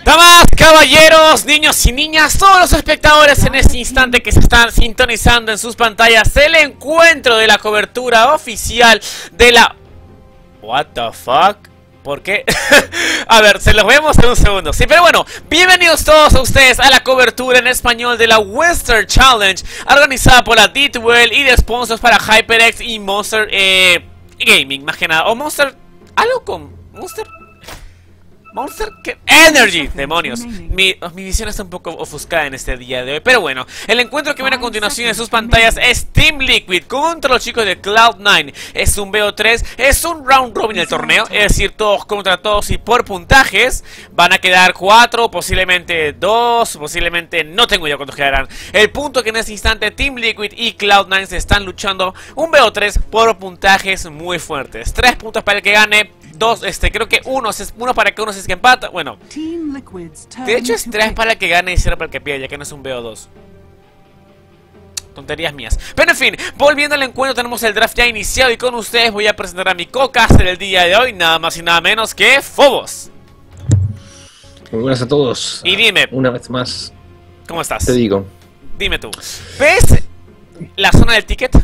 Damas, caballeros, niños y niñas, todos los espectadores en este instante que se están sintonizando en sus pantallas el encuentro de la cobertura oficial de la... What the fuck? ¿Por qué? A ver, se los vemos en un segundo. Sí, pero bueno, bienvenidos todos a ustedes a la cobertura en español de la Western Challenge, organizada por la D2L y de sponsors para HyperX y Monster Gaming, más que nada. O Monster... ¿Algo con Monster? Monster Energy, demonios. Mi visión está un poco ofuscada en este día de hoy. Pero bueno, el encuentro que viene a continuación en sus pantallas es Team Liquid contra los chicos de Cloud9. Es un BO3, es un round robin del torneo, es decir, todos contra todos y por puntajes. Van a quedar 4, posiblemente 2, posiblemente no tengo idea cuántos quedarán. El punto que en este instante Team Liquid y Cloud9 se están luchando un BO3 por puntajes muy fuertes. 3 puntos para el que gane. Dos, creo que uno para que uno se empata. Bueno, de hecho es 3 para el que gane y 0 para el que pierda, ya que no es un BO2. Tonterías mías. Pero en fin, volviendo al encuentro, tenemos el draft ya iniciado y con ustedes voy a presentar a mi co-caster el día de hoy, nada más y nada menos que Phobos. Muy buenas a todos. Y dime, una vez más, ¿cómo estás? te digo. Dime tú, ¿ves la zona del ticket?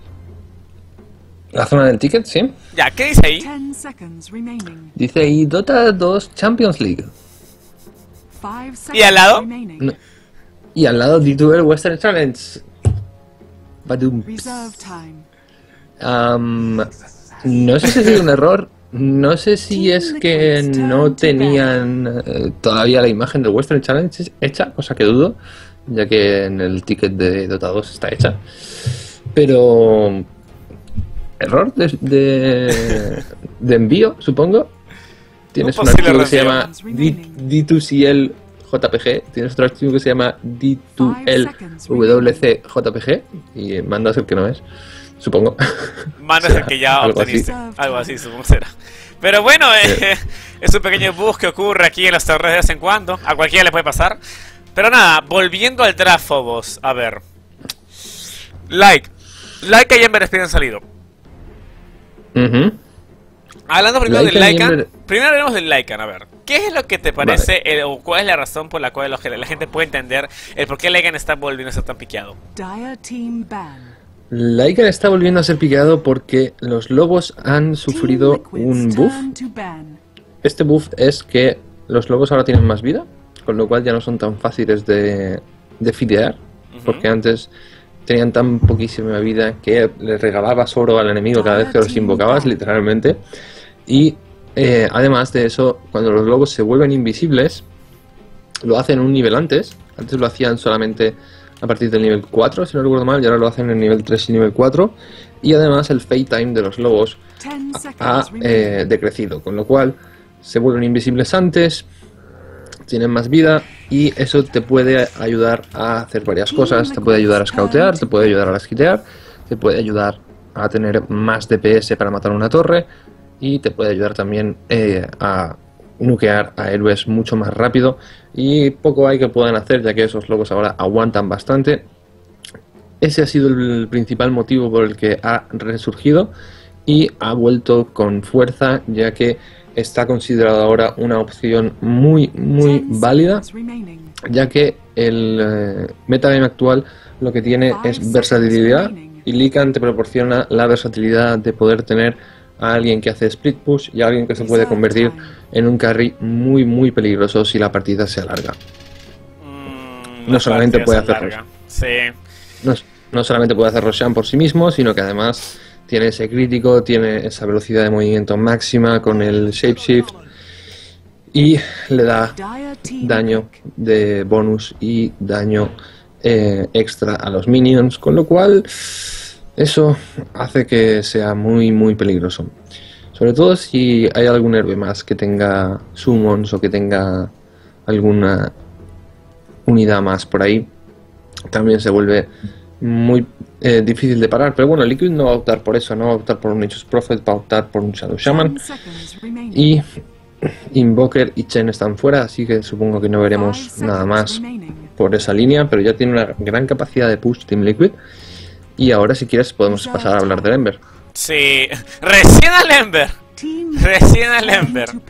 ¿La zona del ticket? Sí. Ya, ¿qué dice ahí? Dice ahí Dota 2 Champions League. ¿Y al lado? No. Y al lado D2L Western Challenge. Badum. No sé si es un error. No sé si es que no tenían todavía la imagen del Western Challenge hecha, cosa que dudo, ya que en el ticket de Dota 2 está hecha. Pero... error de envío, supongo. Tienes un archivo que se llama D2CL JPG, tienes otro archivo que se llama D2L WC JPG y mandas el que no es, supongo. Mandas el que ya obteniste, algo así supongo será. Pero bueno, es un pequeño bug que ocurre aquí en los torneos de vez en cuando, a cualquiera le puede pasar. Pero nada, volviendo al draft, Phobos, a ver. Like y Ember Spirit han salido. Hablando primero del Lycan, primero hablemos del Lycan, a ver, ¿qué es lo que te parece, o cuál es la razón por la cual la gente puede entender el por qué Lycan está volviendo a ser tan piqueado? Lycan está volviendo a ser piqueado porque los lobos han sufrido un buff. Este buff es que los lobos ahora tienen más vida, con lo cual ya no son tan fáciles de fidear, porque antes... tenían tan poquísima vida que le regalabas oro al enemigo cada vez que los invocabas, literalmente. Y además de eso, cuando los lobos se vuelven invisibles, lo hacen un nivel antes. Antes lo hacían solamente a partir del nivel 4, si no recuerdo mal, y ahora lo hacen en el nivel 3 y nivel 4. Y además el fade time de los lobos ha decrecido, con lo cual se vuelven invisibles antes, tienen más vida y eso te puede ayudar a hacer varias cosas. Te puede ayudar a scoutear, te puede ayudar a lasquitear, te puede ayudar a tener más DPS para matar una torre y te puede ayudar también a nukear a héroes mucho más rápido, y poco hay que puedan hacer ya que esos lobos ahora aguantan bastante. Ese ha sido el principal motivo por el que ha resurgido y ha vuelto con fuerza, ya que está considerado ahora una opción muy válida, ya que el metagame actual lo que tiene es versatilidad y Lycan te proporciona la versatilidad de poder tener a alguien que hace split push y a alguien que se puede convertir en un carry muy peligroso si la partida se alarga. No solamente puede hacer no solamente puede hacer Roshan por sí mismo, sino que además tiene ese crítico, tiene esa velocidad de movimiento máxima con el shapeshift y le da daño de bonus y daño extra a los minions, con lo cual eso hace que sea muy peligroso. Sobre todo si hay algún héroe más que tenga summons o que tenga alguna unidad más por ahí, también se vuelve muy difícil de parar. Pero bueno, Liquid no va a optar por eso, no va a optar por un Nature's Prophet, va a optar por un Shadow Shaman. Y Invoker y Chen están fuera, así que supongo que no veremos nada más por esa línea, pero ya tiene una gran capacidad de push Team Liquid. Y ahora, si quieres, podemos pasar a hablar del Ember. Sí, recién al Ember.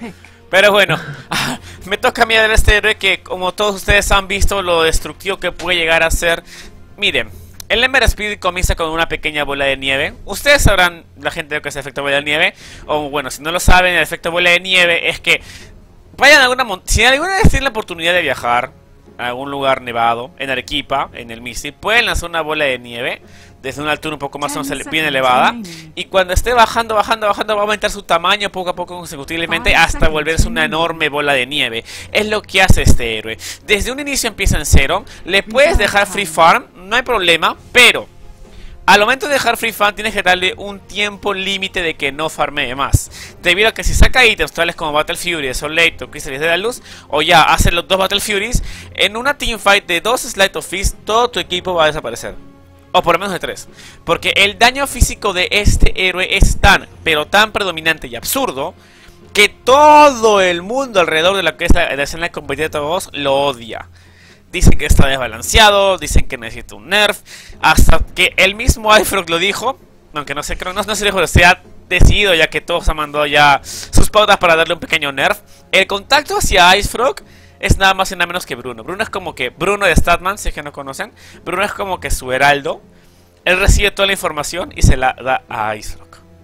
Pero bueno, me toca mirar este héroe que, como todos ustedes han visto, lo destructivo que puede llegar a ser. Miren, el Ember Spirit comienza con una pequeña bola de nieve. Ustedes sabrán, la gente, lo que es el efecto bola de nieve. O bueno, si no lo saben, el efecto bola de nieve es que vayan a alguna montaña. Si alguna vez tienen la oportunidad de viajar a algún lugar nevado, en Arequipa, en el Misty, pueden lanzar una bola de nieve desde una altura un poco más o menos bien elevada, y cuando esté bajando va a aumentar su tamaño poco a poco consecutivamente hasta volverse una enorme bola de nieve. Es lo que hace este héroe. Desde un inicio empieza en 0, le puedes dejar free farm, no hay problema, pero al momento de dejar free farm tienes que darle un tiempo límite de que no farmee más, debido a que si saca ítems tales como Battle Fury, Soulblade o Crystales de la Luz, o ya hace los 2 Battle Furies, en una teamfight de 2 Sleight of Fist todo tu equipo va a desaparecer. O por lo menos de 3. Porque el daño físico de este héroe es tan, pero tan predominante y absurdo, que todo el mundo alrededor de la que es la escena competitiva 2 lo odia. Dicen que está desbalanceado, dicen que necesita un nerf, hasta que el mismo iFrog lo dijo, aunque no sé, creo, no sé si se ha decidido, ya que todos han mandado ya sus pautas para darle un pequeño nerf. El contacto hacia iFrog es nada más y nada menos que Bruno. Bruno es como que Bruno de Statman, si es que no conocen. Bruno es como que su heraldo. Él recibe toda la información y se la da a iFrog,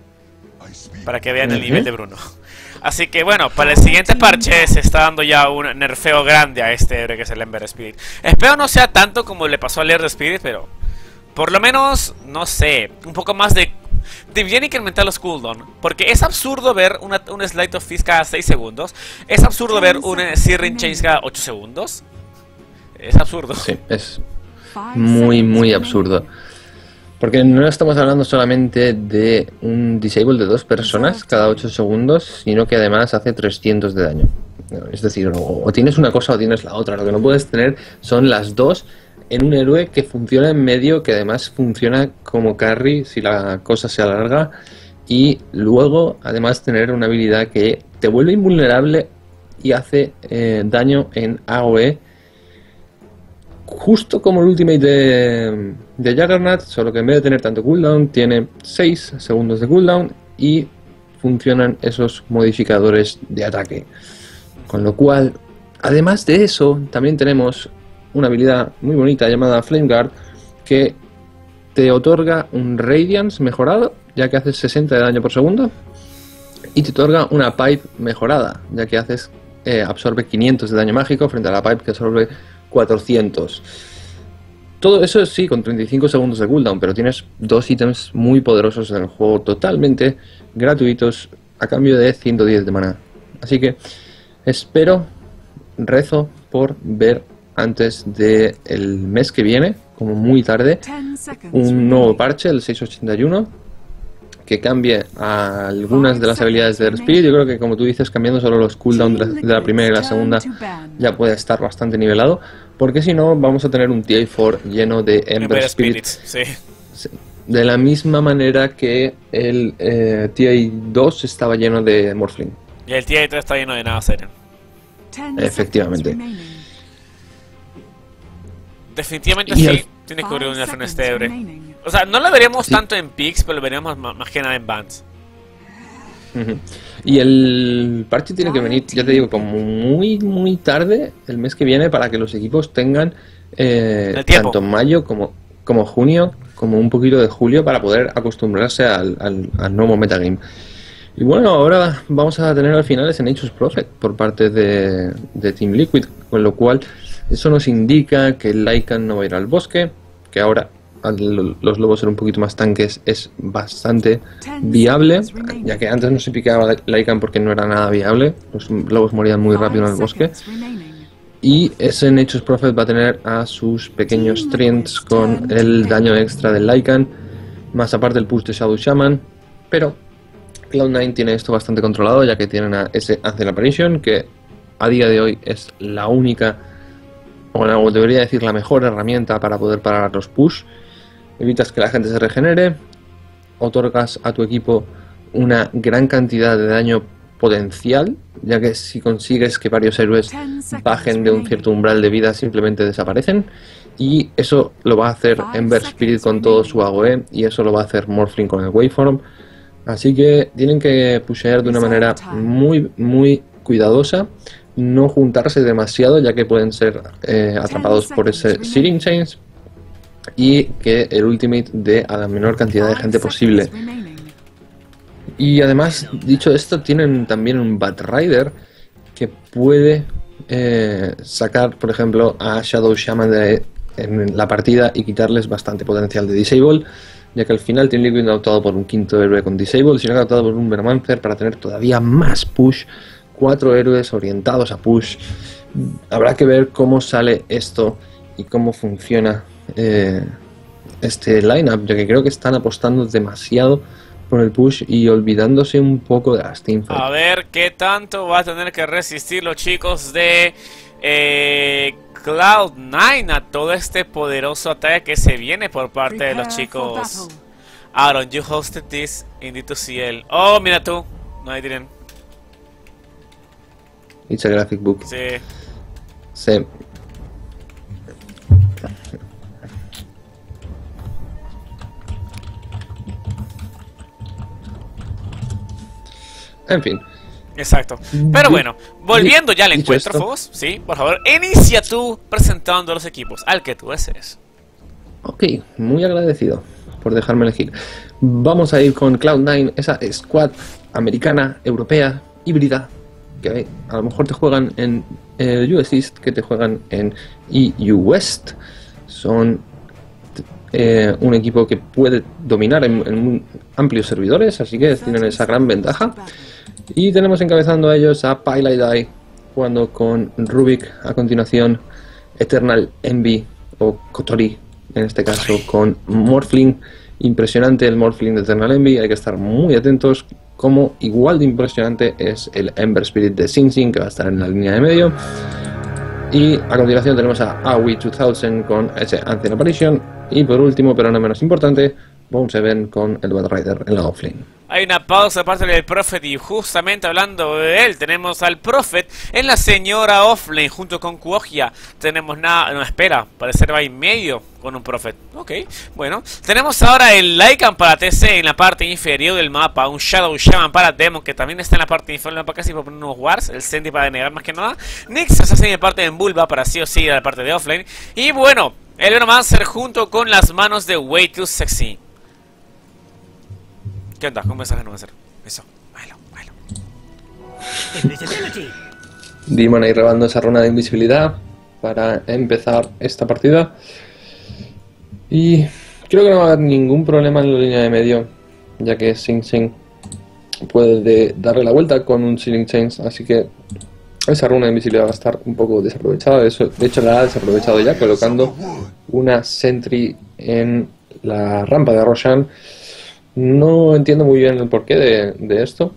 para que vean el nivel de Bruno. Así que bueno, para el siguiente parche se está dando ya un nerfeo grande a este héroe que es el Ember Spirit. Espero no sea tanto como le pasó al Ember Spirit, pero por lo menos, no sé, un poco más de... Tienen que incrementar los cooldown, porque es absurdo ver un Sleight of Fist cada 6 segundos. Es absurdo ver un Searing Chains cada 8 segundos. Es absurdo. Sí, es muy absurdo. Porque no estamos hablando solamente de un disable de 2 personas cada 8 segundos, sino que además hace 300 de daño. Es decir, o tienes una cosa o tienes la otra. Lo que no puedes tener son las dos en un héroe que funciona en medio, que además funciona como carry si la cosa se alarga, y luego además tener una habilidad que te vuelve invulnerable y hace daño en AoE, justo como el ultimate de Juggernaut, solo que en vez de tener tanto cooldown tiene 6 segundos de cooldown y funcionan esos modificadores de ataque. Con lo cual, además de eso, también tenemos una habilidad muy bonita llamada Flame Guard, que te otorga un Radiance mejorado, ya que haces 60 de daño por segundo, y te otorga una Pipe mejorada, ya que absorbe 500 de daño mágico frente a la Pipe que absorbe 400. Todo eso sí, con 35 segundos de cooldown, pero tienes 2 ítems muy poderosos en el juego, totalmente gratuitos, a cambio de 110 de maná. Así que rezo por ver antes del mes que viene, como muy tarde, un nuevo parche, el 681, que cambie a algunas de las habilidades de Spirit. Yo creo que, como tú dices, cambiando solo los cooldowns de la primera y la segunda ya puede estar bastante nivelado, porque si no vamos a tener un TI4 lleno de Ember Spirits. Sí. De la misma manera que el TI2 estaba lleno de Morphling. Y el TI3 está lleno de nada serio. Efectivamente. Definitivamente sí, tiene que ocurrir un nerf en este héroe. O sea, no lo veríamos tanto en picks, pero lo veríamos más que nada en bans. Y el parche tiene que venir, ya te digo, como muy tarde el mes que viene, para que los equipos tengan tanto mayo como junio, como un poquito de julio, para poder acostumbrarse al nuevo metagame. Y bueno, ahora vamos a tener al final ese Nature's Prophet por parte de Team Liquid, con lo cual eso nos indica que el Lycan no va a ir al bosque, que ahora los lobos ser un poquito más tanques es bastante viable, ya que antes no se picaba Lycan porque no era nada viable, los lobos morían muy rápido en el bosque. Y ese Nature's Prophet va a tener a sus pequeños treants con el daño extra del Lycan, más aparte el push de Shadow Shaman, pero Cloud9 tiene esto bastante controlado, ya que tienen a ese Ancient Apparition, que a día de hoy es la única, o debería decir la mejor herramienta para poder parar los push. Evitas que la gente se regenere, otorgas a tu equipo una gran cantidad de daño potencial, ya que si consigues que varios héroes bajen de un cierto umbral de vida, simplemente desaparecen, y eso lo va a hacer Ember Spirit con todo su AoE, y eso lo va a hacer Morphling con el Waveform. Así que tienen que pushear de una manera muy cuidadosa, no juntarse demasiado ya que pueden ser atrapados por ese Searing Chains, y que el ultimate dé a la menor cantidad de gente posible. Y además, dicho esto, tienen también un Batrider que puede sacar, por ejemplo, a Shadow Shaman en la partida y quitarles bastante potencial de Disable, ya que al final Team Liquid no ha optado por un quinto héroe con Disable, sino que ha optado por un Vermancer para tener todavía más push, 4 héroes orientados a push. Habrá que ver cómo sale esto y cómo funciona este lineup, ya que creo que están apostando demasiado por el push y olvidándose un poco de las teamfights. A ver qué tanto va a tener que resistir los chicos de Cloud9 a todo este poderoso ataque que se viene por parte de los chicos. Aaron, you hosted this in D2CL. Oh, mira tú. No, I didn't. It's a graphic book. Sí. Sí. En fin. Exacto. Pero bueno, volviendo ya al encuentro, Fobos, sí, por favor, inicia tú presentando los equipos al que tú desees. Ok, muy agradecido por dejarme elegir. Vamos a ir con Cloud9, esa squad americana, europea, híbrida, que a lo mejor te juegan en US East, que te juegan en EU West. Son un equipo que puede dominar en amplios servidores, así que tienen esa gran ventaja. Y tenemos encabezando a ellos a Pylai jugando con Rubik, a continuación Eternal Envy o Kotori, en este caso con Morphling. Impresionante el Morphling de Eternal Envy, hay que estar muy atentos, como igual de impresionante es el Ember Spirit de Sing Sing, que va a estar en la línea de medio. Y a continuación tenemos a Aoi 2000 con ese Ancient Apparition, y por último, pero no menos importante, Bone Seven con el Batrider en la offlane. Hay una pausa de parte del Prophet y justamente hablando de él, tenemos al Prophet en la señora offlane junto con Kuogia. Tenemos no, espera, parecer va en medio con un Prophet. Ok, bueno. Tenemos ahora el Lycan para TC en la parte inferior del mapa, un Shadow Shaman para Demon que también está en la parte inferior del mapa casi por poner unos wards, el Senti para denegar más que nada. Nyx asesina en parte en Bulba para sí o sí a la parte de offlane. Y bueno, el Venomancer junto con las manos de Way Too Sexy. ¿Qué onda? ¿Cómo mensaje no va a hacer? Eso, bailo. Demon ahí robando esa runa de invisibilidad para empezar esta partida. Y creo que no va a haber ningún problema en la línea de medio, ya que Sing Sing puede darle la vuelta con un Searing Chains, así que esa runa de invisibilidad va a estar un poco desaprovechada. De hecho la ha desaprovechado ya, colocando una Sentry en la rampa de Roshan. No entiendo muy bien el porqué de esto.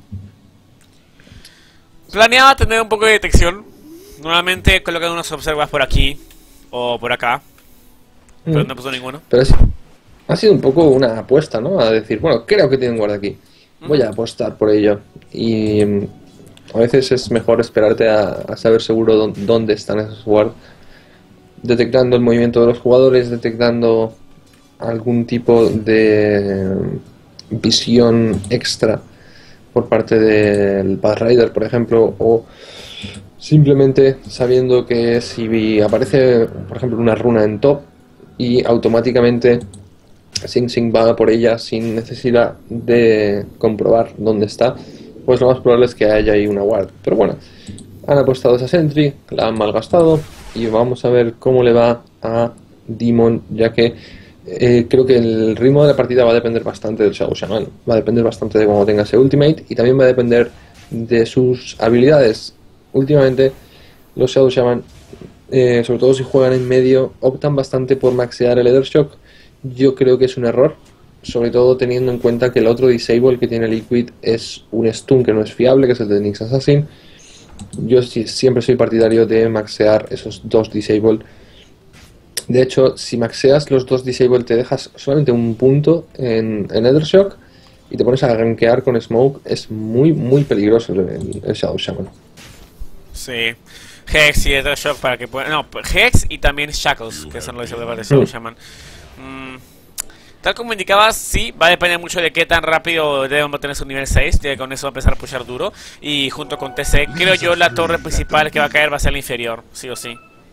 Planeaba tener un poco de detección. Normalmente colocan unos observas por aquí o por acá, pero no puso ninguno. Pero ha sido un poco una apuesta, ¿no? A decir, bueno, creo que tiene un guarda aquí, voy a apostar por ello. Y a veces es mejor esperarte a saber seguro dónde están esos guards, detectando el movimiento de los jugadores, detectando algún tipo de visión extra por parte del Batrider, por ejemplo, o simplemente sabiendo que si aparece, por ejemplo, una runa en top y automáticamente Sing Sing va por ella sin necesidad de comprobar dónde está, pues lo más probable es que haya ahí una ward. Pero bueno, han apostado esa Sentry, la han malgastado y vamos a ver cómo le va a Demon, ya que creo que el ritmo de la partida va a depender bastante del Shadow Shaman, va a depender bastante de cómo tenga ese ultimate y también va a depender de sus habilidades. Últimamente los Shadow Shaman, sobre todo si juegan en medio, optan bastante por maxear el Edershock. Yo creo que es un error, sobre todo teniendo en cuenta que el otro Disable que tiene Liquid es un stun que no es fiable, que es el de Nyx Assassin. Yo siempre soy partidario de maxear esos dos Disable. De hecho, si maxeas los dos Disable te dejas solamente un punto en Edershock y te pones a gankear con Smoke, es muy peligroso el Shadow Shaman. Sí, Hex y Edershock para que puedan... No, Hex y también Shackles, que son los Disable de Shadow Shaman. Tal como indicabas, sí, va a depender mucho de qué tan rápido deben mantener su nivel 6, que con eso va a empezar a pushar duro. Y junto con TC, creo yo la torre principal que va a caer va a ser la inferior, sí o sí.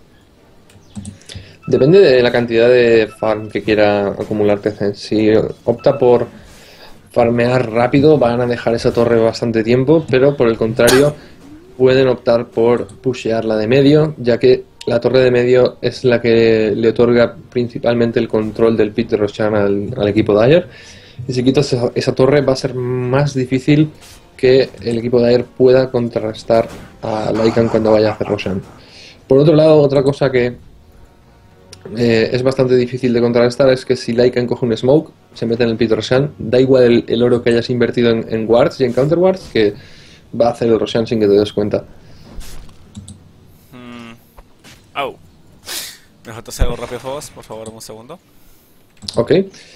Depende de la cantidad de farm que quiera acumular TC. Si opta por farmear rápido, van a dejar esa torre bastante tiempo, pero por el contrario, pueden optar por pushear la de medio, ya que la torre de medio es la que le otorga principalmente el control del pit de Roshan al equipo Dire. Y si quitas esa torre va a ser más difícil que el equipo Dire pueda contrarrestar a Lycan cuando vaya a hacer Roshan. Por otro lado, otra cosa que es bastante difícil de contrarrestar es que si Lycan coge un smoke, se mete en el pit de Roshan, da igual el oro que hayas invertido en wards y en counter wards, que va a hacer el Roshan sin que te des cuenta. Oh. ¿Me falta hacer algo rápido, Fobos? Por favor, un segundo. Ok.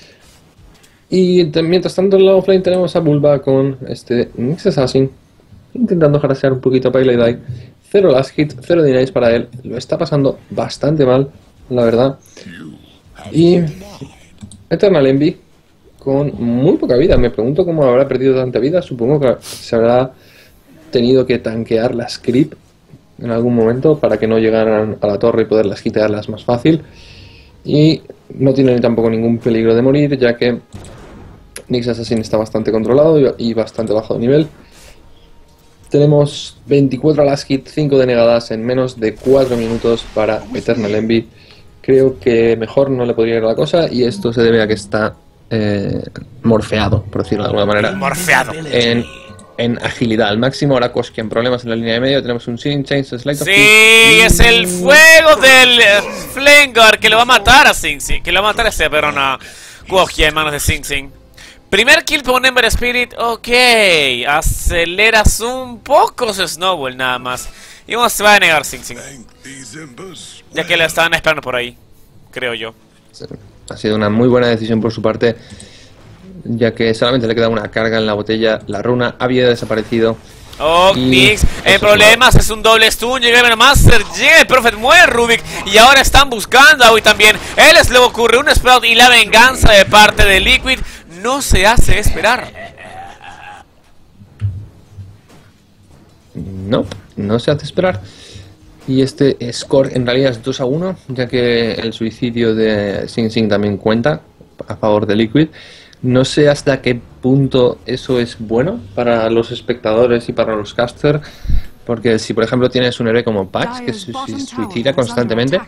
Y mientras tanto en la offlane tenemos a Bulba con este Nyx Assassin intentando harasear un poquito a Pylai. 0 last hit, 0 denies para él. Lo está pasando bastante mal, la verdad. Y Eternal Envy con muy poca vida. Me pregunto cómo habrá perdido tanta vida. Supongo que se habrá tenido que tanquear las creep en algún momento para que no llegaran a la torre y poderlas quitearlas más fácil. Y no tienen tampoco ningún peligro de morir, ya que Nyx Assassin está bastante controlado y bastante bajo de nivel. Tenemos 24 last hit, 5 denegadas en menos de 4 minutos para Eternal Envy. Creo que mejor no le podría ir la cosa, y esto se debe a que está morfeado, por decirlo de alguna manera. Morfeado. En agilidad al máximo. Ahora Koshki en problemas en la línea de medio. Tenemos un Searing Chains, Slide of Sí, es el fuego del Flengar que lo va a matar a Sing Sing. Que lo va a matar a ese perrón a Koshki en manos de Sing Sing. Primer kill con Ember Spirit. Ok, aceleras un poco su Snowball nada más. Y vamos, se va a negar Sing Sing, ya que la estaban esperando por ahí, creo yo. Ha sido una muy buena decisión por su parte, ya que solamente le queda una carga en la botella. La runa había desaparecido. Oh, Nyx, en problemas, es un doble stun. Llega el Master, llega el Prophet, muere Rubik. Y ahora están buscando a Aoi también. El Slow ocurre, un Sprout y la venganza de parte de Liquid no se hace esperar. No se hace esperar. Y este score en realidad es 2-1, ya que el suicidio de Sing Sing también cuenta a favor de Liquid. No sé hasta qué punto eso es bueno para los espectadores y para los casters, porque si por ejemplo tienes un héroe como Pax que se suicida constantemente,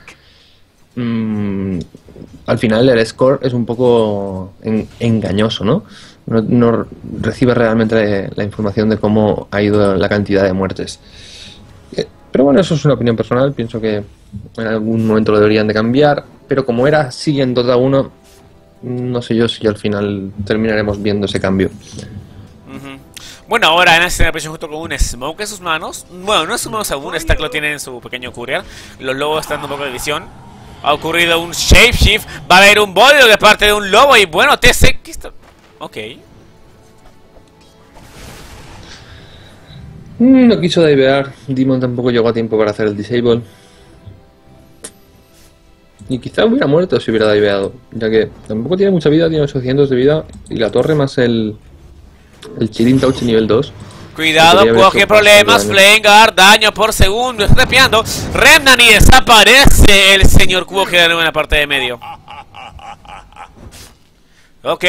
al final el score es un poco engañoso, ¿no? No recibe realmente la información de cómo ha ido la cantidad de muertes. Pero bueno, eso es una opinión personal. Pienso que en algún momento lo deberían de cambiar, pero como era así en Dota 1, no sé yo si al final terminaremos viendo ese cambio. Bueno, ahora en esta presión junto con un Smoke en sus manos. Bueno, no en sus manos aún, Stack lo tiene en su pequeño courier. Los lobos están dando un poco de visión. Ha ocurrido un Shapeshift. Va a haber un bodio de parte de un lobo. Y bueno, TC... ¿qué está? Ok. No quiso divear. Demon tampoco llegó a tiempo para hacer el disable. Y quizá hubiera muerto si hubiera diveado, ya que tampoco tiene mucha vida, tiene 800 de vida. Y la torre más el Chilling Touch nivel 2. Cuidado, coge problemas, Flengar, daño por segundo, está tepeando. Remnant y desaparece el señor Cubo que ganó en la parte de medio. Ok.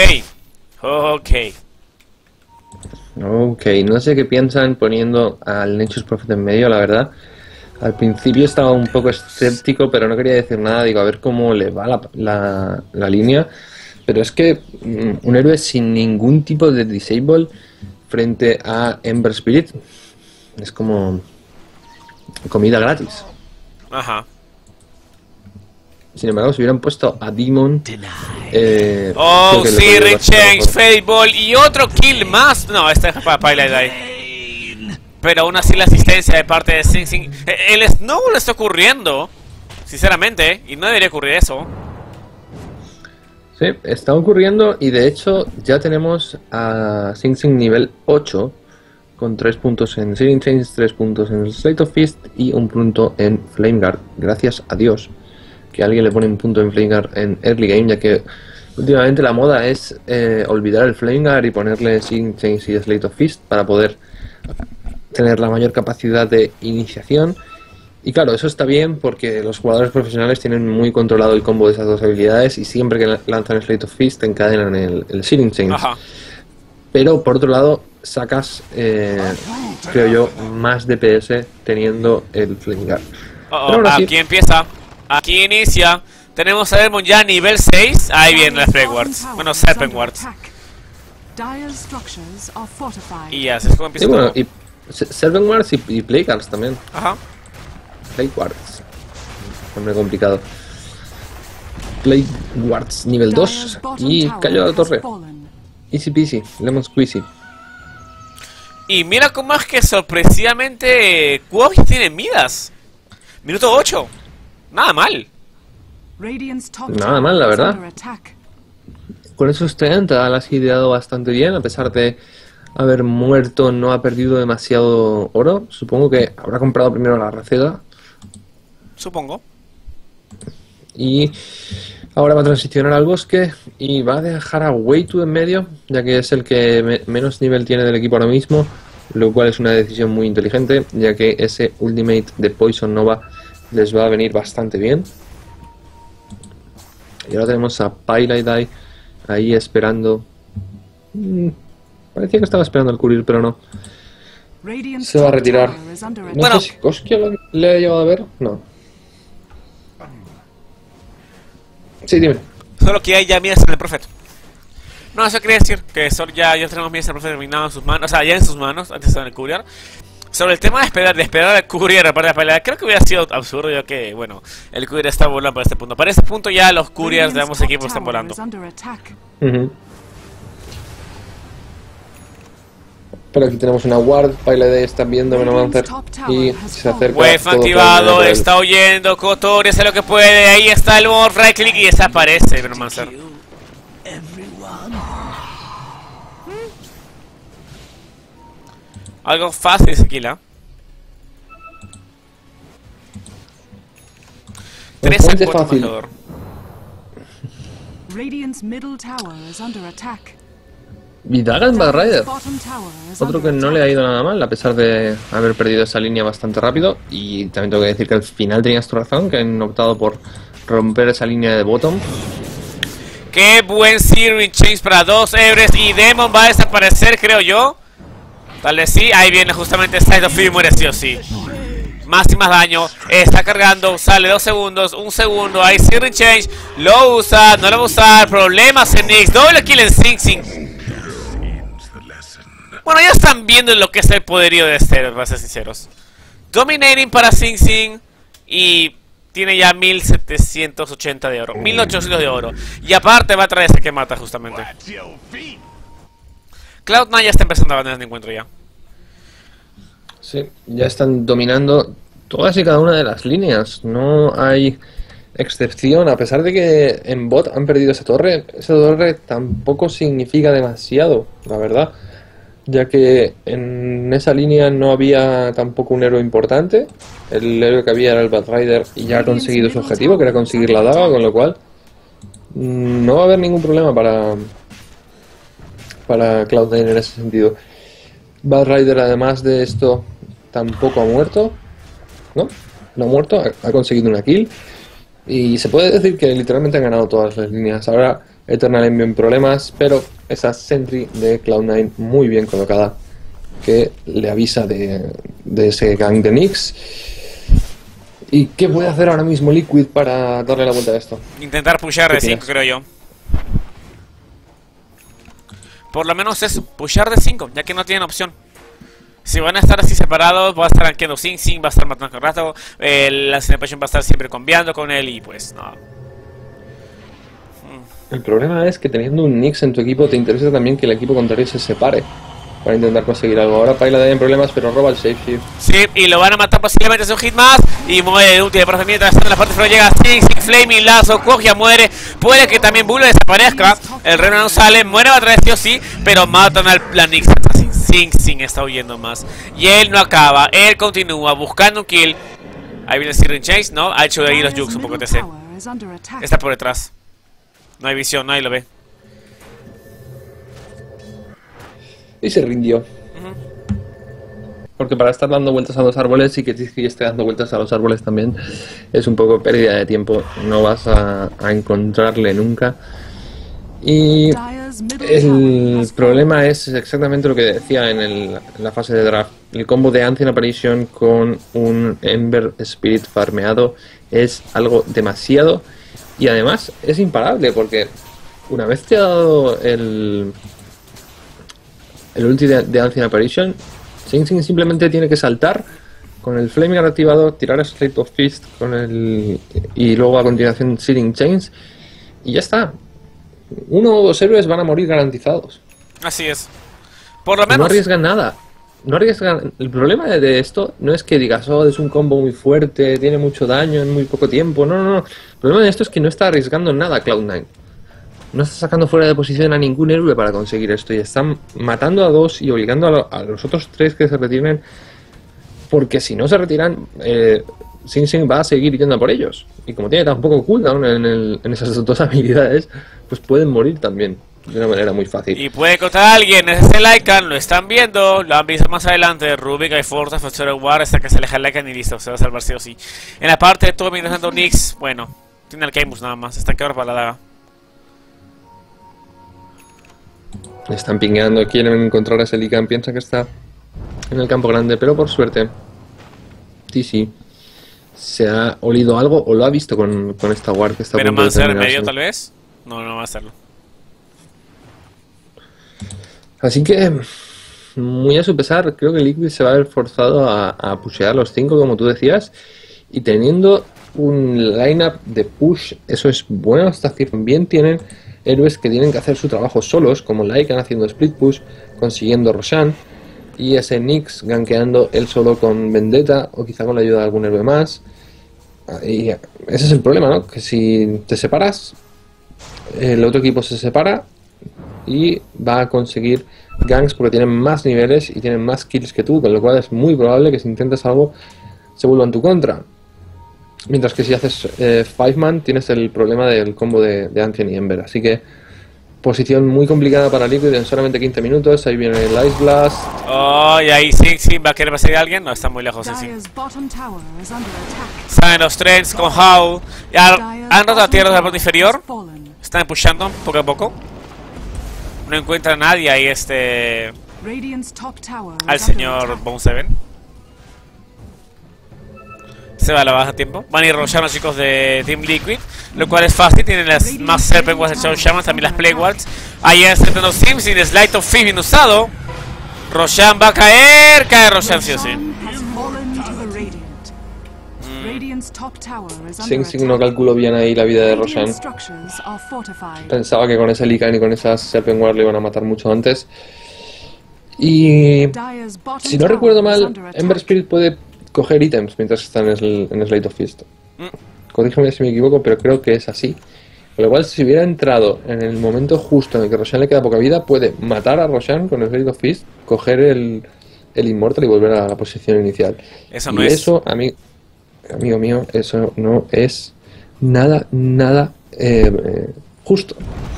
No sé qué piensan poniendo al Nature's Prophet en medio, la verdad. Al principio estaba un poco escéptico, pero no quería decir nada. Digo, a ver cómo le va la línea. Pero es que un héroe sin ningún tipo de disable frente a Ember Spirit es como comida gratis. Ajá. Sin embargo, si hubieran puesto a Demon... oh, sí, Rechange, Fadeball y otro kill más. No, este es para Pylai. Pero aún así la asistencia de parte de Sing Sing. El Snowball está ocurriendo, sinceramente, y no debería ocurrir eso. Sí, está ocurriendo, y de hecho ya tenemos a Sing Sing nivel 8 con 3 puntos en Searing Chains, 3 puntos en Slate of Fist y 1 punto en Flameguard. Gracias a Dios que alguien le pone un punto en Flameguard en early game, ya que Últimamente la moda es olvidar el Flame Guard y ponerle Searing Chains y Slate of Fist para poder tener la mayor capacidad de iniciación. Y claro, eso está bien porque los jugadores profesionales tienen muy controlado el combo de esas dos habilidades y siempre que lanzan Slate of Fist encadenan el Searing Chains. Ajá. Pero por otro lado, sacas, creo yo, más DPS teniendo el Flame Guard. Aquí empieza, aquí inicia. Tenemos a Demon ya nivel 6. Ahí vienen las Plague Wards. Bueno, Serpent Wards. Y así es como empieza. Y bueno, y Serpent Wards y Plague Guards también. Ajá. Plague Wards. Nombre complicado. Plague Wards nivel 2. Y cayó a la torre. Easy peasy, lemon squeezy. Y mira cómo es que sorpresivamente Quog tiene Midas. Minuto 8. Nada mal. Nada mal, la verdad. Con esos 30 las ha ideado bastante bien. A pesar de haber muerto, no ha perdido demasiado oro. Supongo que habrá comprado primero la receta. Supongo. Y ahora va a transicionar al bosque y va a dejar a Wei-Tu en medio, ya que es el que menos nivel tiene del equipo ahora mismo, lo cual es una decisión muy inteligente, ya que ese ultimate de Poison Nova les va a venir bastante bien. Y ahora tenemos a Pylai ahí esperando. Parecía que estaba esperando al Curir, pero no. Se va a retirar. No sé si Koshkia le ha llevado a ver. No. Sí, dime. Solo que hay ya Midas en el Prophet. No, eso quería decir que ya tenemos Midas en el Prophet terminado en sus manos. O sea, ya en sus manos, antes estaba en el Courier. Sobre el tema de esperar al Courier para la pelea, creo que hubiera sido absurdo, ya que, bueno, el Courier está volando para este punto. Para este punto ya los Couriers de ambos equipos están volando. Pero aquí tenemos una ward, Pylai está viendo Venomancer y se acerca. Wave activado, está huyendo, Kotori hace lo que puede, ahí está el morph, right click y desaparece Venomancer. Algo fácil ese kill, ¿eh? 3 a 4 marcador. Y Dagan Bad Rider, otro que no le ha ido nada mal, a pesar de haber perdido esa línea bastante rápido. Y también tengo que decir que al final tenías tu razón, que han optado por romper esa línea de bottom. Qué buen Searing Chains para 2 Ebres y Demon va a desaparecer, creo yo. Tal vez sí, ahí viene justamente Side of Fear, muere sí o sí. Más y más daño, está cargando, sale 2 segundos, 1 segundo, hay Searing Change, lo usa, no lo va a usar, problemas en Nyx, doble kill en Sing Sing. Bueno, ya están viendo lo que es el poderío de este, para ser sinceros. Dominating para Sing Sing y tiene ya 1780 de oro, 1800 de oro. Y aparte va a traer ese que mata justamente. Cloud9 ya está empezando a ganar el encuentro ya. Sí, ya están dominando todas y cada una de las líneas. No hay excepción, a pesar de que en bot han perdido esa torre tampoco significa demasiado, la verdad. Ya que en esa línea no había tampoco un héroe importante. El héroe que había era el Bad Rider y ya ha conseguido su objetivo, que era conseguir la daga, con lo cual no va a haber ningún problema para Cloud9 en ese sentido. Bad Rider, además de esto, tampoco ha muerto. No ha muerto, ha conseguido una kill. Y se puede decir que literalmente han ganado todas las líneas. Ahora Eternal Envy en problemas, pero esa Sentry de Cloud9 muy bien colocada, que le avisa de ese gang de Nyx. ¿Y qué puede hacer ahora mismo Liquid para darle la vuelta a esto? Intentar pushar de 5, creo yo. Por lo menos eso, pushar de 5, ya que no tienen opción. Si van a estar así separados, va a estar rankeando Sing Sing, va a estar matando con rato, la Cinepation va a estar siempre cambiando con él y pues no. El problema es que teniendo un Nyx en tu equipo te interesa también que el equipo contrario se separe para intentar conseguir algo. Ahora Pylai en problemas, pero roba el safe shift. Sí, y lo van a matar posiblemente, es un hit más. Y muere el último de parte mientras está en la parte pero llega Sing Sing, Flaming Lazo, Kogia muere. Puede que también Bulo desaparezca. El Reno no sale, muere a través de sí, pero matan al Planix. Sing Sing está huyendo más. Y él no acaba, él continúa buscando un kill. Ahí viene el Searing Chase, ¿no? Ha hecho de ahí los jukes un poco TC. Está por detrás. No hay visión, nadie lo ve. Y se rindió. Porque para estar dando vueltas a los árboles y que Tizzy esté dando vueltas a los árboles también es un poco pérdida de tiempo. No vas a encontrarle nunca. Y el problema es exactamente lo que decía en la fase de draft. El combo de Ancient Apparition con un Ember Spirit farmeado es algo demasiado. Y además es imparable porque una vez te ha dado el ulti de Ancient Apparition, Sing Sing simplemente tiene que saltar con el Flaming activado, tirar a Slate of Fist y luego a continuación Searing Chains y ya está. 1 o 2 héroes van a morir garantizados. Así es. Por lo menos. No arriesgan nada. No arriesgan. El problema de esto no es que digas, oh, es un combo muy fuerte, tiene mucho daño en muy poco tiempo. No. El problema de esto es que no está arriesgando nada Cloud9. No está sacando fuera de posición a ningún héroe para conseguir esto. Y están matando a 2 y obligando a los otros 3 que se retiren. Porque si no se retiran, Sing Sing va a seguir yendo a por ellos. Y como tiene tan poco cooldown en esas 2 habilidades, pues pueden morir también. De una manera muy fácil. Y puede encontrar a alguien, es el Lycan, lo están viendo, lo han visto más adelante. Rubik, hay Forza, Future War, hasta que se aleja el Lycan y listo, se va a salvar sí o sí. En la parte de todo, mientras tanto, Nyx, bueno, tiene el Kaimus nada más, está que ahora para la daga. Están pingueando, quieren encontrar a ese Lycan, piensa que está en el campo grande, pero por suerte Tizzy se ha olido algo o lo ha visto con esta ward que está pero a punto de más en terminarse. medio tal vez. No va a hacerlo. Así que, muy a su pesar, creo que Liquid se va a ver forzado a pushear los 5, como tú decías, y teniendo un lineup de push, eso es bueno hasta cierto. También tienen héroes que tienen que hacer su trabajo solos, como Lycan haciendo split push, consiguiendo Roshan, y ese Nyx gankeando él solo con Vendetta, o quizá con la ayuda de algún héroe más. Y ese es el problema, ¿no? Que si te separas, el otro equipo se separa y va a conseguir ganks porque tienen más niveles y tienen más kills que tú, con lo cual es muy probable que si intentas algo se vuelva en tu contra. Mientras que si haces 5-man tienes el problema del combo de Ancient y Ember. Así que posición muy complicada para Liquid en solamente 15 minutos. Ahí viene el Ice Blast. Oh, y ahí sí, va a querer perseguir a alguien. No, está muy lejos sí. Saben los trends con Howl. Han roto la tierra de la parte inferior. Están pushando poco a poco. No encuentra a nadie ahí al señor Bone 7. Se va a la baja a tiempo. Van a ir Roshan los chicos de Team Liquid, lo cual es fácil. Tienen las más Serpent Wars de Shadow Shaman, también las Plague Wards. Ahí están los Sims y Slide of Fist bien usado. Roshan va a caer. Cae Roshan sí o sí. Sing Sing no calculó bien ahí la vida de Roshan. Pensaba que con ese Lycan y con esas Serpent Wars le iban a matar mucho antes. Y si no recuerdo mal, Ember Spirit puede coger ítems mientras está en el Slate of Fist. Corrígeme si me equivoco, pero creo que es así. Con lo cual, si hubiera entrado en el momento justo en el que Roshan le queda poca vida, puede matar a Roshan con el Slate of Fist, coger el Immortal y volver a la posición inicial. Eso no y es. Eso, amigo mío, eso no es nada justo.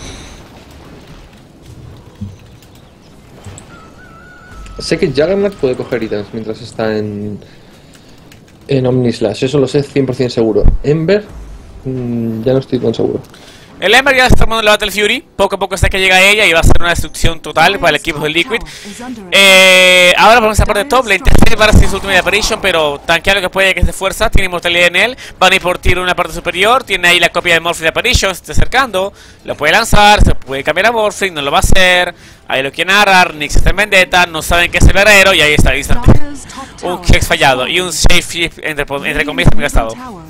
Sé que Juggernaut puede coger ítems mientras está en Omnislash, eso lo sé 100% seguro. Ember, ya no estoy tan seguro. El Ember ya está tomando la Battle Fury, poco a poco hasta que llega ella y va a ser una destrucción total para el equipo de Liquid. Ahora vamos a parte de top lane, para hacer su última apparition, pero tanquear lo que puede, que es de fuerza, tiene inmortalidad en él. Van a ir por tiro en la parte superior, tiene ahí la copia de Morphling de Apparition, se está acercando, lo puede lanzar, se puede cambiar a Morphling, no lo va a hacer. Ahí lo quieren agarrar, Nyx está en Vendetta, no saben qué es el verdadero y ahí está el instante. Un Hex fallado y un Safe entre comillas muy gastado.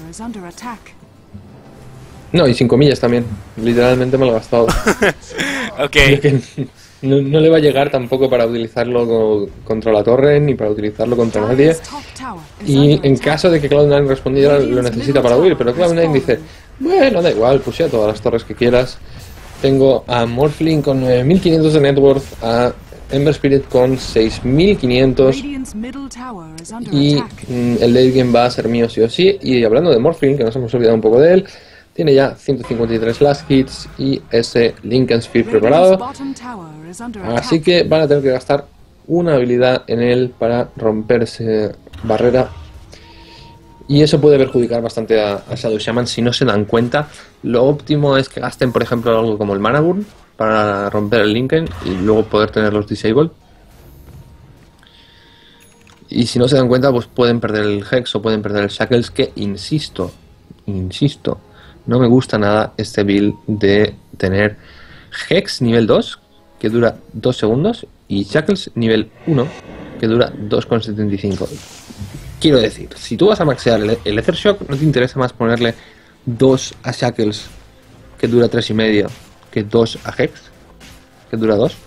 No, y sin comillas también. Literalmente me lo he gastado. Ok. No le va a llegar tampoco para utilizarlo contra la torre ni para utilizarlo contra nadie. Y en caso de que Cloud9 respondiera, lo necesita para huir. Pero Cloud9 dice, bueno, da igual, pusea todas las torres que quieras. Tengo a Morphling con 9500 de net worth, a Ember Spirit con 6500 y el late game va a ser mío sí o sí. Y hablando de Morphling, que nos hemos olvidado un poco de él, Tiene ya 153 last hits y ese Lincoln Sphere preparado. Así que van a tener que gastar una habilidad en él para romperse barrera. Y eso puede perjudicar bastante a Shadow Shaman si no se dan cuenta. Lo óptimo es que gasten, por ejemplo, algo como el Mana Burn para romper el Lincoln y luego poder tenerlos disable. Y si no se dan cuenta, pues pueden perder el Hex o pueden perder el Shackles, que insisto, no me gusta nada este build de tener Hex nivel 2, que dura 2 segundos, y Shackles nivel 1, que dura 2,75. Quiero decir, si tú vas a maxear el Ether Shock, ¿no te interesa más ponerle 2 a Shackles, que dura 3,5, que 2 a Hex, que dura 2?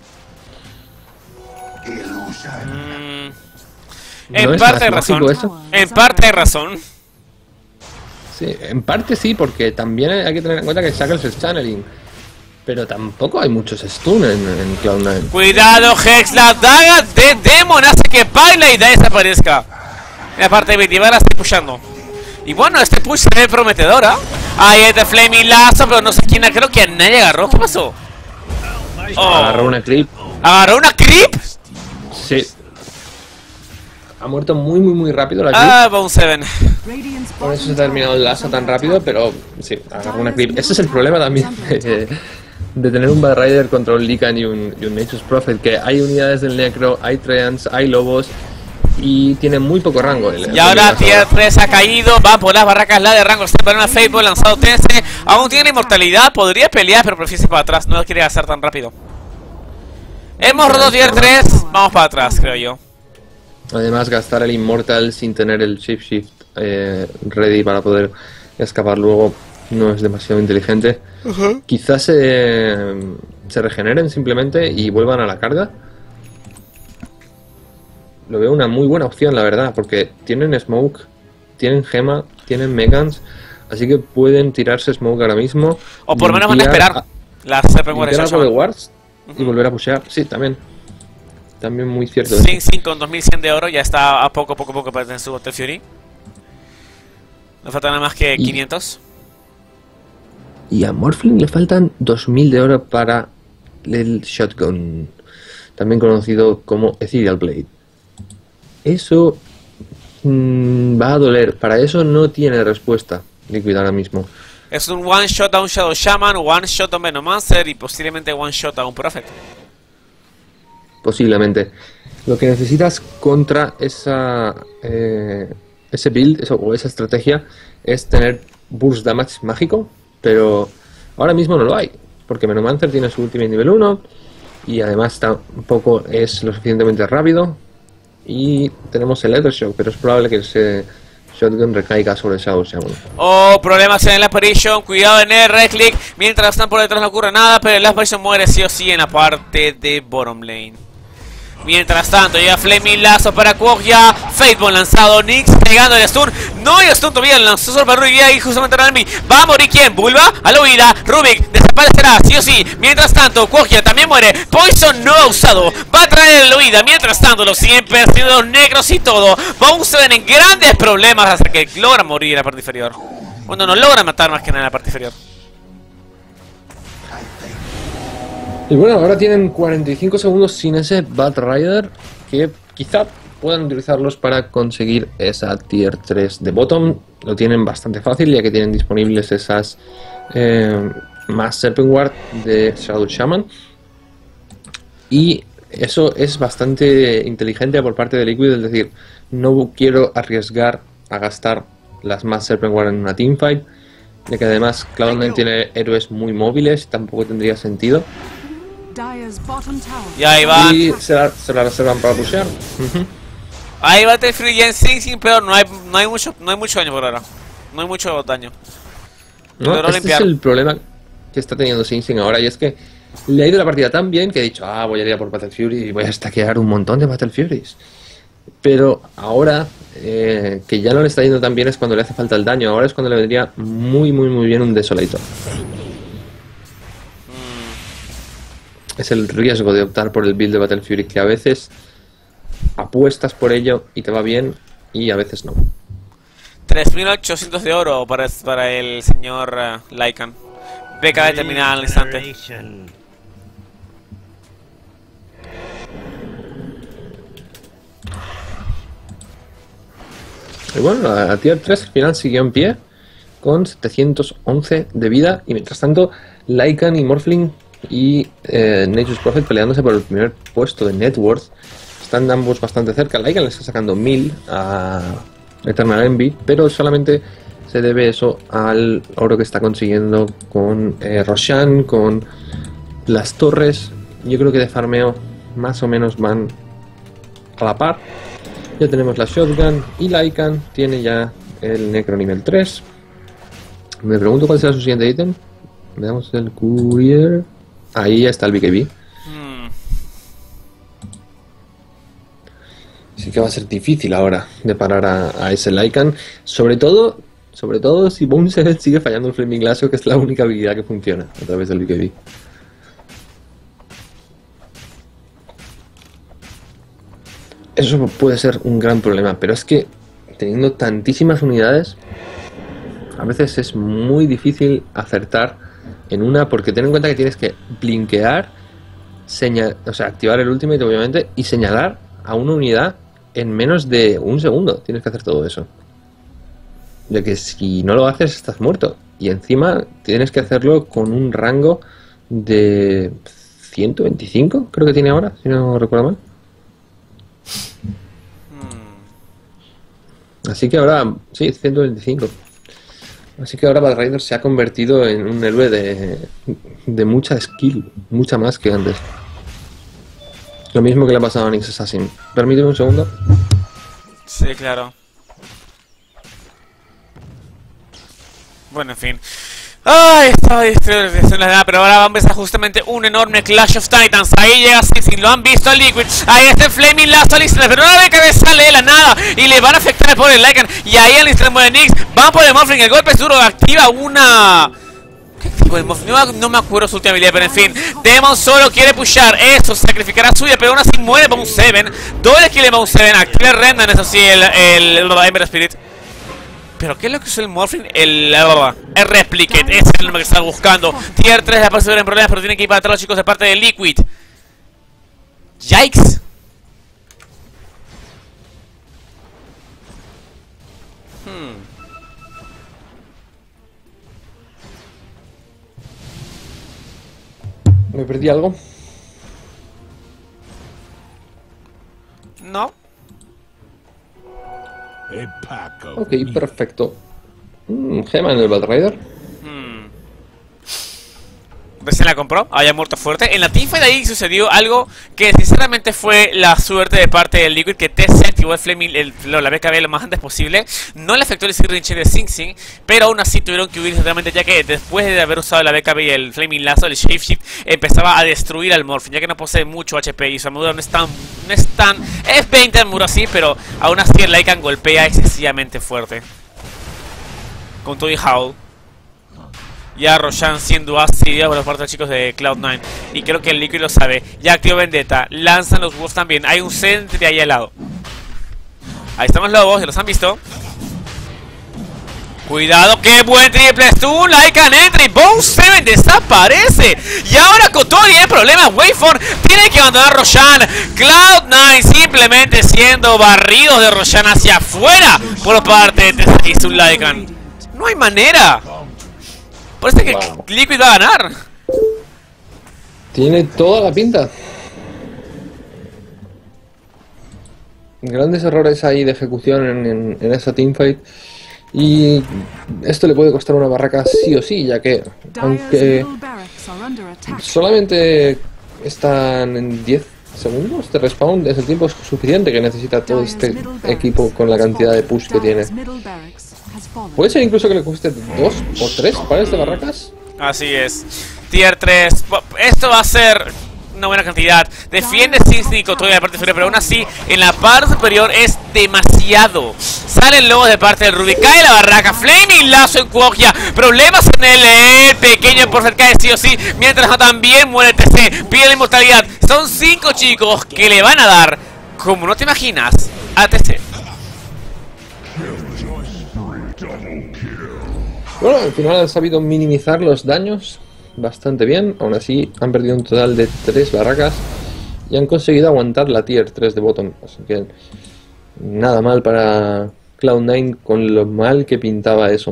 En parte hay razón. En parte hay razón. Sí, en parte sí, porque también hay que tener en cuenta que Shackles es channeling. Pero tampoco hay muchos stun en Cloud9. Cuidado, Hex, la daga de Demon hace que Baila y desaparezca. En la parte definitiva la estoy pushando. Y bueno, este push se ve prometedora. Ahí es de Flaming Lazo, pero no sé quién, creo que a nadie agarró. ¿Qué pasó? Agarró una creep. ¿Agarró una creep? Sí. Ha muerto muy rápido la creep. Bone 7. Por eso se ha terminado el lazo tan rápido, pero sí, agarró una creep. Ese es el problema también de tener un Bad Rider contra un Lycan y un Nature's Prophet, que hay unidades del Necro, hay Treants, hay Lobos y tiene muy poco rango. Y ahora Tier 3 ha caído, va por las barracas la de rango, está para una Fateball, lanzado TS, aún tiene la inmortalidad, podría pelear, pero prefiere ir para atrás, no quiere hacer tan rápido. Hemos roto Tier 3, vamos para atrás, creo yo. Además, gastar el Immortal sin tener el Shapeshift ready para poder escapar luego no es demasiado inteligente. Quizás se regeneren simplemente y vuelvan a la carga. Lo veo una muy buena opción, la verdad, porque tienen Smoke, tienen Gema, tienen Megans, así que pueden tirarse Smoke ahora mismo. O por lo menos van a esperar las algo de Wards y volver a pushear. Sí, también muy cierto. Sin con 2100 de oro ya está a poco para tener su Battle Fury. No falta nada más que 500. Y a Morphling le faltan 2000 de oro para el Shotgun, también conocido como Ethereal Blade. Eso va a doler. Para eso no tiene respuesta Liquid ahora mismo. Es un one shot a un Shadow Shaman, one shot a un Venomancer y posiblemente one shot a un Prophet. Posiblemente. Lo que necesitas contra ese build o esa estrategia es tener burst damage mágico, pero ahora mismo no lo hay, porque Venomancer tiene su ultimate nivel 1 y además tampoco es lo suficientemente rápido, y tenemos el Ether Shock, pero es probable que ese Shotgun recaiga sobre Shadow Shaman. Oh, problemas en el Apparition, cuidado en el right click, mientras están por detrás no ocurre nada, pero el Apparition muere sí o sí en la parte de bottom lane. Mientras tanto, llega Flaming Lazo para Quogya. Fateball lanzado. Nyx pegando el stun. No hay stun todavía. Lanzó sobre Rubik y justamente Rami. ¿Va a morir quién? Bulba a la huida. Rubik desaparecerá, sí o sí. Mientras tanto, Quogya también muere. Poison no ha usado. Va a traer la huida. Mientras tanto, los siguen persiguiendo los negros y todo. Bone 7 en grandes problemas hasta que logra morir en la parte inferior. Bueno, no logra matar más que nada en la parte inferior. Y bueno, ahora tienen 45 segundos sin ese Bad Rider, que quizá puedan utilizarlos para conseguir esa Tier 3 de bottom. Lo tienen bastante fácil, ya que tienen disponibles esas más Serpent Ward de Shadow Shaman. Y eso es bastante inteligente por parte de Liquid, es decir, no quiero arriesgar a gastar las más Serpent Ward en una teamfight, ya que además Cloud9 tiene héroes muy móviles, tampoco tendría sentido. Y ahí va. Y se la reservan para pushear. Ahí va Free y en Sing, pero no hay mucho daño por ahora. No hay mucho daño. No, este es el problema que está teniendo Sing ahora, y es que le ha ido la partida tan bien que ha dicho, voy a ir a por Battle Fury y voy a stackear un montón de Battle Furies. Pero ahora que ya no le está yendo tan bien es cuando le hace falta el daño. Ahora es cuando le vendría muy bien un Desolator. Es el riesgo de optar por el build de Battle Fury, que a veces apuestas por ello y te va bien y a veces no. 3.800 de oro para el señor Lycan. BKB determinada al instante. Y bueno, la tier 3 al final siguió en pie con 711 de vida. Y mientras tanto, Lycan y Morphling y Nature's Prophet peleándose por el primer puesto de Net Worth. Están ambos bastante cerca. Lycan le está sacando 1000 a Eternal Envy, pero solamente se debe eso al oro que está consiguiendo con Roshan, con las torres. Yo creo que de farmeo más o menos van a la par. Ya tenemos la Shotgun y Lycan tiene ya el Necro nivel 3. Me pregunto cuál será su siguiente ítem. Veamos el Courier. Ahí ya está el BKB. Así que va a ser difícil ahora de parar a ese Lycan. Sobre todo si Bone 7 sigue fallando el Flaming Lasso, que es la única habilidad que funciona a través del BKB. Eso puede ser un gran problema, pero es que teniendo tantísimas unidades, a veces es muy difícil acertar en una, porque ten en cuenta que tienes que blinkear, o sea, activar el ultimate obviamente, y señalar a una unidad en menos de un segundo. Tienes que hacer todo eso. Ya que si no lo haces estás muerto. Y encima tienes que hacerlo con un rango de 125, creo que tiene ahora, si no recuerdo mal. Así que ahora, sí, 125. Así que ahora Bad Rider se ha convertido en un héroe de mucha skill, mucha más que antes. Lo mismo que le ha pasado a Nyx Assassin. Permíteme un segundo. Sí, claro. Bueno, en fin. Ay, estaba distraído, pero ahora va a empezar justamente un enorme Clash of Titans. Ahí llega Sixing, lo han visto al Liquid. Ahí está el Flaming Lasso al instante, pero una vez que sale de la nada y le van a afectar por el Lycan. Y ahí al instante muere Nyx. Van por el Morphling, el golpe es duro, activa una... ¿Qué activa el Morphling? No me acuerdo su última habilidad, pero en fin. Demon solo quiere pushar, eso, sacrificará suya, pero aún así muere Bone 7. Doble kill de Bone 7, activa el Remnant, eso sí, el Ember Spirit. ¿Pero qué es lo que es el Morphling? El Replicate, ese es el nombre que está buscando. Tier 3 la parece ver en problemas, pero tienen que ir para atrás los chicos de parte de Liquid. Yikes. ¿Me perdí algo? No. Ok, perfecto. Gema en el Bad Rider. Recién la compró, había muerto fuerte. En la teamfight ahí sucedió algo que sinceramente fue la suerte de parte del Liquid, que T-se activó el Flaming, la BKB lo más antes posible. No le afectó el Searing Chain de Sing Sing, pero aún así tuvieron que huir instantáneamente, ya que después de haber usado la BKB y el Flaming Lasso, el Shapeshift empezaba a destruir al Morphling, ya que no posee mucho HP y su armadura no es tan... Es 20 armadura así, pero aún así el Lycan golpea excesivamente fuerte. Con todo y Howl. Ya Roshan siendo asidiado por los parte de los chicos de Cloud9. Y creo que el Liquid lo sabe. Ya activó Vendetta. Lanzan los wolves también. Hay un Sentry ahí al lado. Ahí están los lobos. ¿Se los han visto? Cuidado. ¡Qué buen triple stun! Lycan entra y Bone 7 desaparece. Y ahora con todo el problema, Waveform tiene que abandonar a Roshan. Cloud9 simplemente siendo barridos de Roshan hacia afuera por parte de Tezaisu Lycan. No hay manera. Parece que Liquid va a ganar. Tiene toda la pinta. Grandes errores ahí de ejecución en esa teamfight. Y esto le puede costar una barraca sí o sí, ya que aunque solamente están en 10 segundos de respawn, es el tiempo suficiente que necesita todo este equipo con la cantidad de push que tiene. ¿Puede ser incluso que le cueste 2 o 3 pares de barracas? Así es. Tier 3. Esto va a ser una buena cantidad. Defiende Sing con toda la parte superior, pero aún así en la parte superior es demasiado. Salen lobos de parte del Ruby. Cae la barraca. Flaming Lasso en Kuokia. Problemas en el pequeño por cerca de sí o sí. Mientras también muere TC. Pide la inmortalidad. Son 5 chicos que le van a dar, como no te imaginas, a TC. Bueno, al final han sabido minimizar los daños bastante bien. Aún así han perdido un total de 3 barracas y han conseguido aguantar la tier 3 de bottom. Así que nada mal para Cloud9 con lo mal que pintaba eso.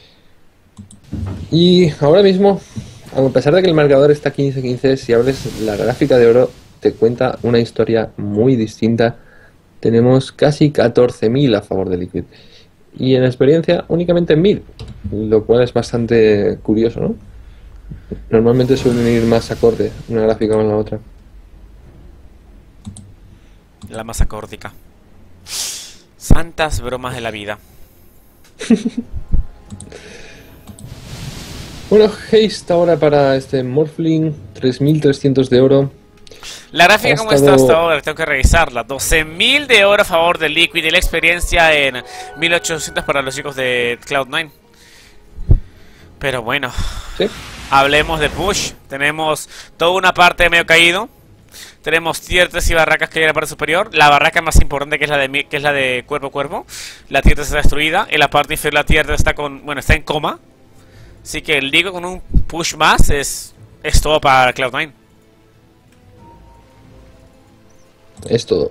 Y ahora mismo, a pesar de que el marcador está 15-15, si abres la gráfica de oro te cuenta una historia muy distinta. Tenemos casi 14.000 a favor de Liquid y en experiencia únicamente 1.000, lo cual es bastante curioso, ¿no? Normalmente suelen ir más acorde una gráfica con la otra. La masa córtica. Santas bromas de la vida. Bueno, haste ahora para este Morphling, 3.300 de oro. La gráfica como está hasta ahora, tengo que revisarla. 12.000 de oro a favor del Liquid y la experiencia en 1.800 para los chicos de Cloud9. Pero bueno, ¿sí? Hablemos de push. Tenemos toda una parte de medio caído. Tenemos tier 3 y barracas que hay en la parte superior. La barraca más importante que es la de cuerpo a cuerpo. La tier 3 está destruida. En la parte inferior la tier 3 está en coma. Así que el Liquid con un push más es todo para Cloud9. Es todo.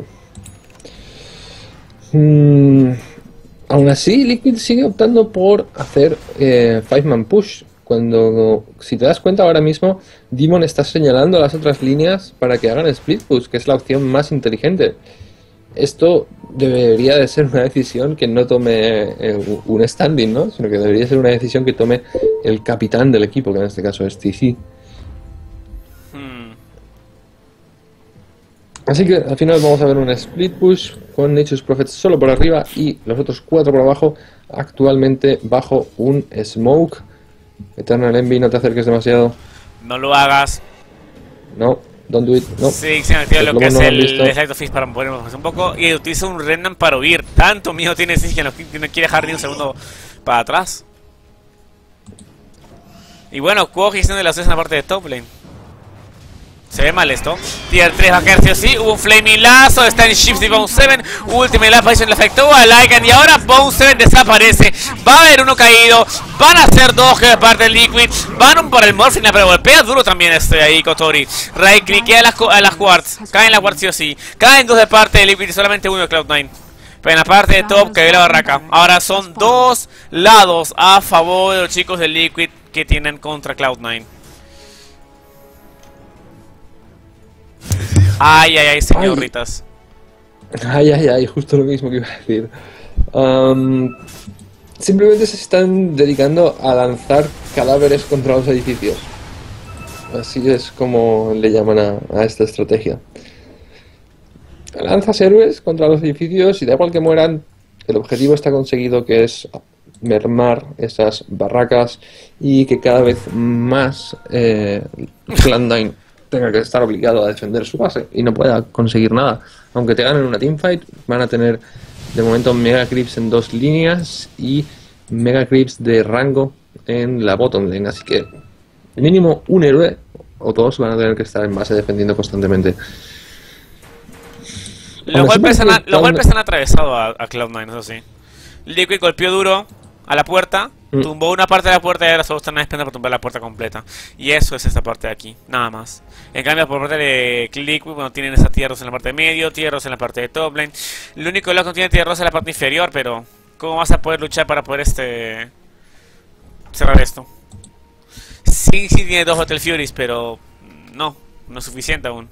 Aún así, Liquid sigue optando por hacer 5-man push. Cuando, si te das cuenta ahora mismo, Demon está señalando a las otras líneas para que hagan split push, que es la opción más inteligente. Esto debería de ser una decisión que no tome un standing, ¿no? Sino que debería ser una decisión que tome el capitán del equipo, que en este caso es TC. Así que al final vamos a ver un split push con Nature's Prophet solo por arriba y los otros 4 por abajo, actualmente bajo un smoke. Eternal Envy, no te acerques demasiado. No lo hagas. No, don't do it. No. Sí, se activa lo que es el Side of Fist para movernos un poco y utiliza un Remnant para huir. Tanto miedo tiene Six que no quiere dejar ni un segundo para atrás. Y bueno, coge de las 3 en la parte de top lane. Se ve mal esto. Tier 3 va a caer sí o sí. Hubo un Flaming Lazo. Está en Shifts de Bone 7. Ultimate Life Action le afectó a Lycan. Y ahora Bone 7 desaparece. Va a haber uno caído. Van a ser 2 que de parte del Liquid. Van por el Morphling. Pero golpea duro también ahí Kotori. Ray cliquea a las Quartz. Caen las Quartz sí o sí. Caen 2 de parte del Liquid y solamente 1 de Cloud9. Pero en la parte de top cayó la barraca. Ahora son 2 lados a favor de los chicos del Liquid que tienen contra Cloud9. Ay, ay, ay, señoritas. Ay, justo lo mismo que iba a decir. Simplemente se están dedicando a lanzar cadáveres contra los edificios. Así es como le llaman a esta estrategia. Lanzas héroes contra los edificios y da igual que mueran, el objetivo está conseguido, que es mermar esas barracas y que cada vez más Cloud9 tenga que estar obligado a defender su base y no pueda conseguir nada. Aunque te ganen una teamfight, van a tener de momento Mega Creeps en 2 líneas y Mega Creeps de rango en la bottom lane, así que mínimo un héroe o 2 van a tener que estar en base defendiendo constantemente. Los golpes han atravesado a Cloud9, eso sí. Liquid golpeó duro a la puerta, tumbó una parte de la puerta y ahora solo están esperando para tumbar la puerta completa. Y eso es esta parte de aquí, nada más. En cambio, por parte de Liquid, bueno, tienen esa tierra en la parte de medio, tierras en la parte de top lane. Lo único que no tiene tierra en la parte inferior, pero ¿cómo vas a poder luchar para poder cerrar esto? Sí tiene 2 Hotel Furies, pero no es suficiente aún.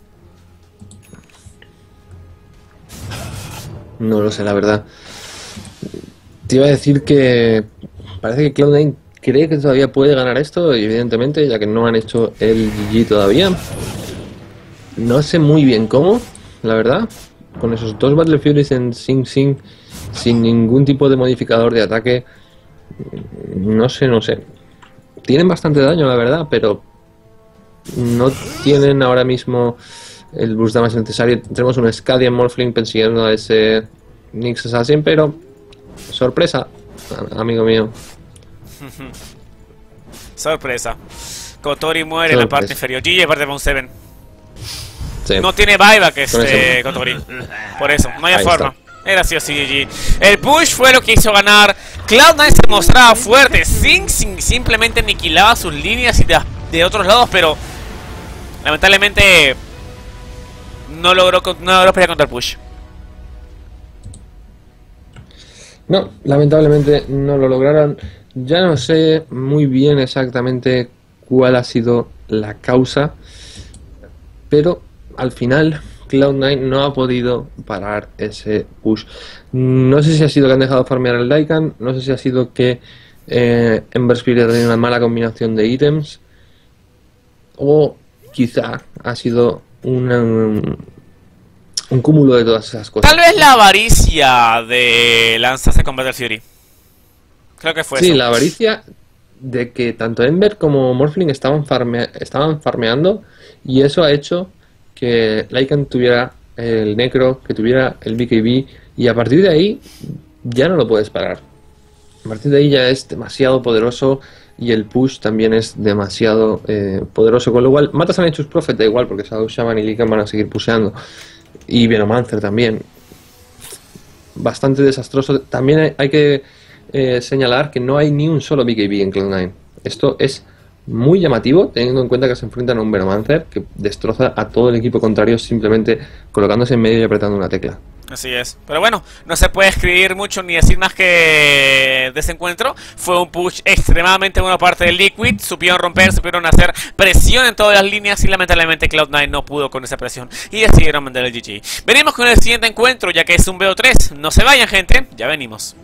No lo sé, la verdad. Te iba a decir que parece que Cloud9 cree que todavía puede ganar esto, y evidentemente, ya que no han hecho el GG todavía. No sé muy bien cómo, la verdad. Con esos 2 Battle Furies en Sing Sing, sin ningún tipo de modificador de ataque. No sé. Tienen bastante daño, la verdad, pero no tienen ahora mismo el boost damage necesario. Tenemos un Scadian Morphling persiguiendo a ese Nyx Assassin, pero sorpresa, amigo mío. Sorpresa. Kotori muere en la parte inferior. GG parte de Bone 7. Sí. No tiene buyback Kotori. Por eso, no hay forma. Era sí o sí GG. El push fue lo que hizo ganar Cloud9 se mostraba fuerte, simplemente aniquilaba sus líneas y de otros lados, pero lamentablemente no logró pelear contra el push. No, lamentablemente no lo lograron. Ya no sé muy bien exactamente cuál ha sido la causa, pero al final Cloud9 no ha podido parar ese push. No sé si ha sido que han dejado farmear el Lycan, no sé si ha sido que Ember Spirit ha tenido una mala combinación de ítems, o quizá ha sido un cúmulo de todas esas cosas. Tal vez la avaricia de lanzarse con Battle Fury. Creo que fue eso. Sí, la avaricia de que tanto Ember como Morphling estaban farmeando, y eso ha hecho que Lycan tuviera el Necro, que tuviera el BKB, y a partir de ahí ya no lo puedes parar. A partir de ahí ya es demasiado poderoso y el push también es demasiado poderoso, con lo cual matas a Nature's Prophet, da igual, porque Shadow Shaman y Lycan van a seguir pusheando, y Venomancer también. Bastante desastroso. También hay que señalar que no hay ni un solo BKB en Cloud9. Esto es muy llamativo, teniendo en cuenta que se enfrentan a un Venomancer que destroza a todo el equipo contrario simplemente colocándose en medio y apretando una tecla. Así es. Pero bueno, no se puede escribir mucho ni decir más que de ese encuentro. Fue un push extremadamente buena parte del Liquid. Supieron romper, supieron hacer presión en todas las líneas y lamentablemente Cloud9 no pudo con esa presión y decidieron mandar el GG. Venimos con el siguiente encuentro, ya que es un BO3. No se vayan, gente, ya venimos.